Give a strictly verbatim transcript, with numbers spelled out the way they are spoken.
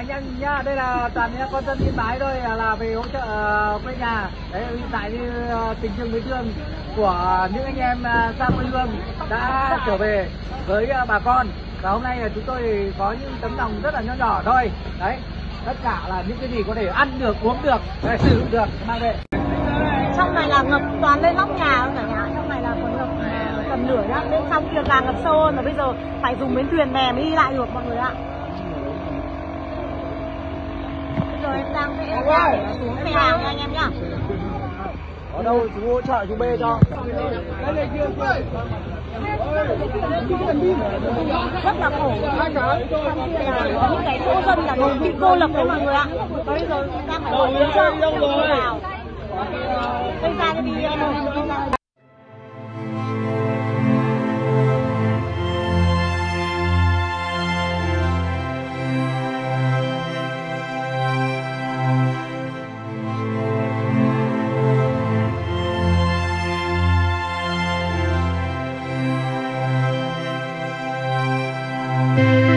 anh em nhìn nhá, đây là toàn những con dân Yên Bái thôi, là về hỗ trợ uh, quê nhà. Đấy, hiện tại như uh, tình thương với thương của những anh em uh, xa quê hương đã trở về với uh, bà con. Và hôm nay là chúng tôi có những tấm lòng rất là nhỏ nhỏ thôi. Đấy, tất cả là những cái gì có thể ăn được, uống được, sử dụng được mang về. Trong này là ngập toàn lên nóc nhà thôi cả nhà. Trong này là còn ngập uh, tầm nửa nhá. Bên trong kia càng ngập sâu hơn, và bây giờ phải dùng bến thuyền bè mới đi lại được mọi người ạ. Bây giờ em đang sẽ để xuống xe hàng nha anh em nhá. Ở đâu chú hỗ trợ chú bê cho. Rất là khổ. Những cái hộ dân là bị cô lập đấy mọi người ạ. Và bây giờ đang phải gọi hỗ trợ vào. Bây ra cái đi em ơi. Thank you.